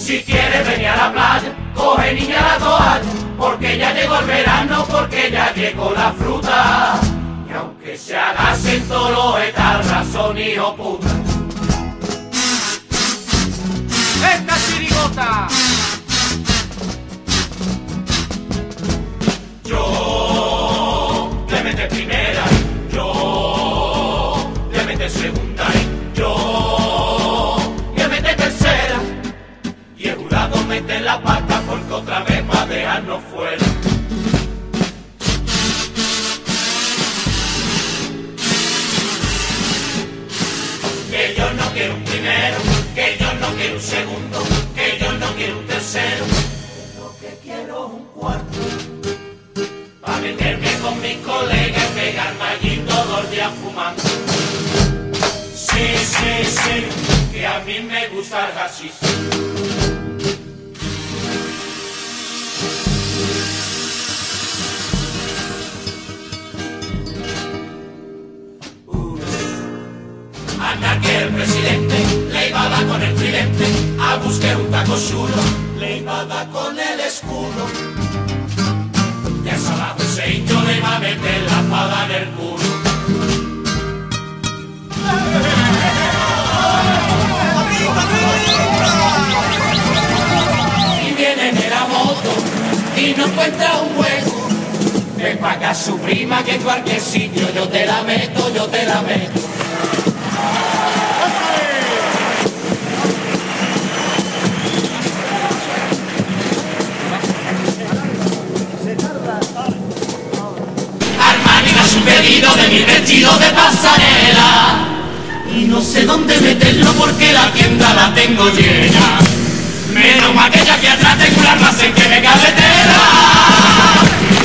Si quieres venir a la playa, coge niña la toalla, porque ya llegó el verano, porque ya llegó la fruta. Y aunque se agasen todos los etas, razón hijo puta. ¡Esta chirigota! Yo le meté primera, yo le meté segunda y yo le meté tercera. Y el jurado mete la pata porque otra vez va a dejarnos fuera. Que yo no quiero un primero, que yo no quiero un segundo, que yo no quiero un tercero. Lo que quiero es un cuarto, pa' meterme con mis colegas y pegarme allí todo el día fumando. Sí, sí, sí, que a mí me gusta el hashish. Anda que el presidente le iba a dar con el tridente, a buscar un taco chulo, le iba a dar con el escudo. Y a Saddam Hussein yo le iba a meter la espada en el culo. Y viene en la moto y no encuentra un hueco. Ven pa' acá su prima que en cualquier sitio yo te la meto, yo te la meto. Armani me ha un pedido de 1000 vestidos de pasarela y no sé dónde meterlo porque la tienda la tengo llena. Menos mal que ya aquí atrás tengo un almacén que me cabe tela.